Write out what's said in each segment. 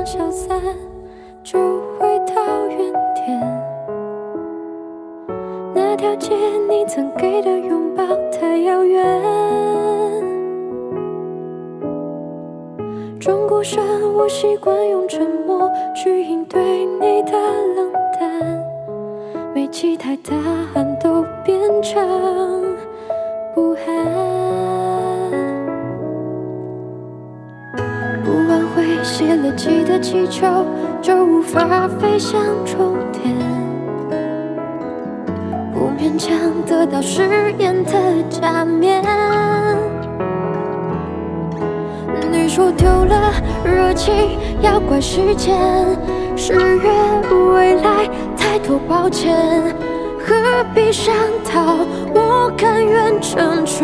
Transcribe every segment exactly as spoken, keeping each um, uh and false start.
消散，就回到原点。那条街，你曾给的拥抱太遥远。转过身，我习惯用沉默去应对你的冷淡，没期待答案都变成不安。不挽回泄了气的气球，就无法飞向终点。不勉强得到誓言的假面。你说丢了热情，要怪时间，失约未来，太多抱歉，何必商讨？我甘愿成全。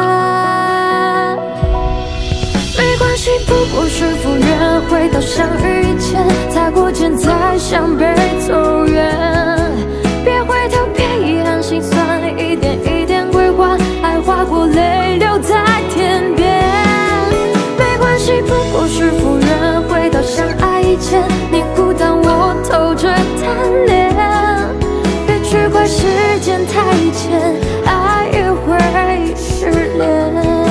没关系，不过是复原，回到相遇以前，擦过肩再向北走远。别回头，别遗憾心酸，一点一点归还，爱划过泪流在天边。没关系，不过是复原，回到相爱以前，你孤单我偷着贪恋。别去怪时间太浅，爱也会失联。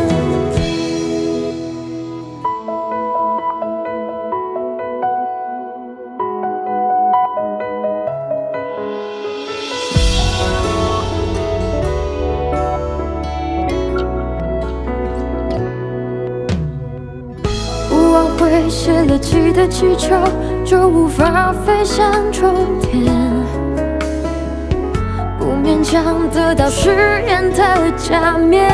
会泄了气的气球，就无法飞向终点。不勉强得到誓言的假面。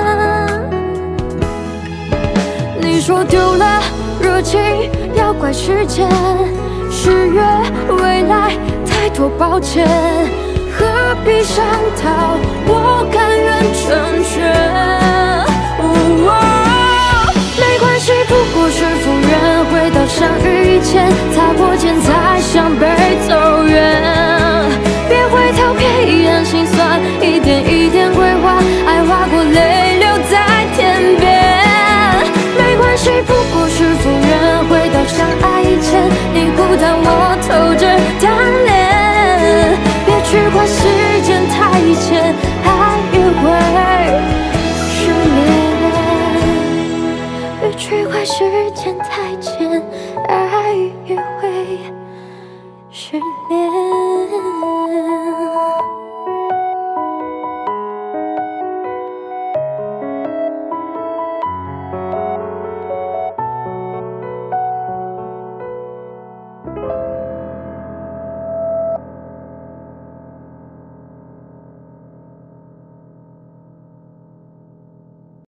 你说丢了热情，要怪时间，失约未来，太多抱歉，何必商讨？我甘愿成全。哦没关系，不过是复原，回到相遇以前，擦过肩再向北走远。别回头，别遗憾心酸，一点一点归还，爱划过泪流在天边。没关系，不过是复原，回到相爱以前，你孤单我偷着贪恋。别去怪时间太浅，爱也会失联。别去怪时间太